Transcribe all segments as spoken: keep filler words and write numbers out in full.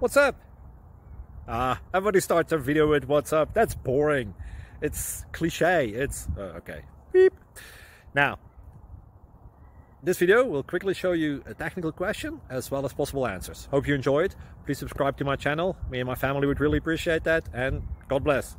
What's up? Ah, everybody starts their video with what's up. That's boring. It's cliche. It's uh, okay. Beep. Now, this video will quickly show you a technical question as well as possible answers. Hope you enjoyed. Please subscribe to my channel. Me and my family would really appreciate that, and God bless.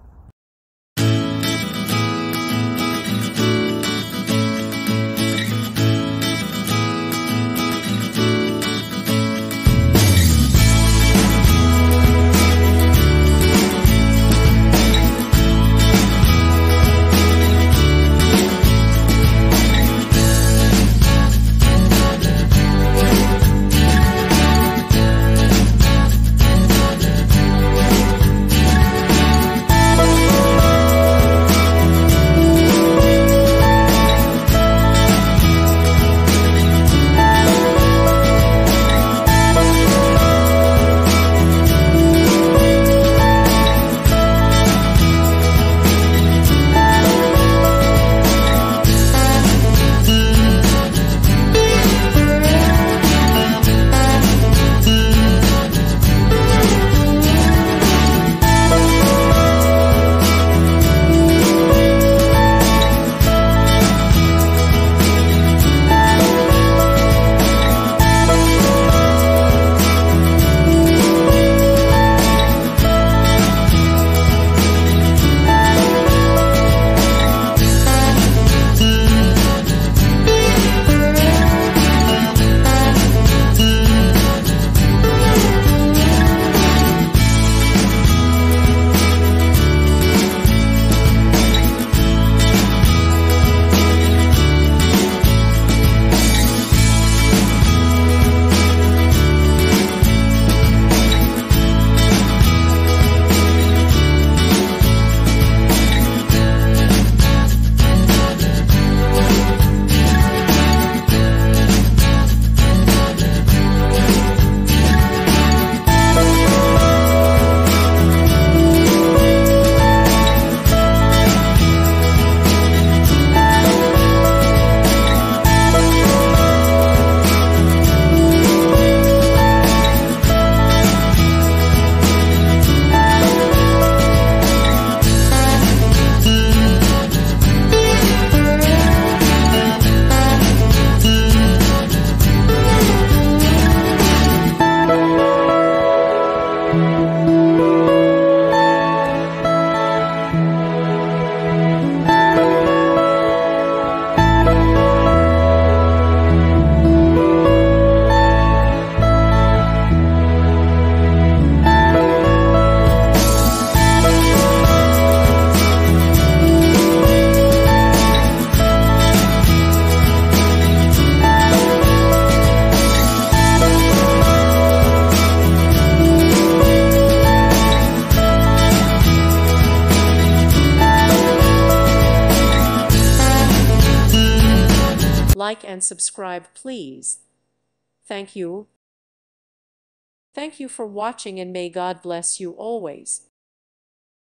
Like and subscribe, please. Thank you. Thank you for watching, and may God bless you always.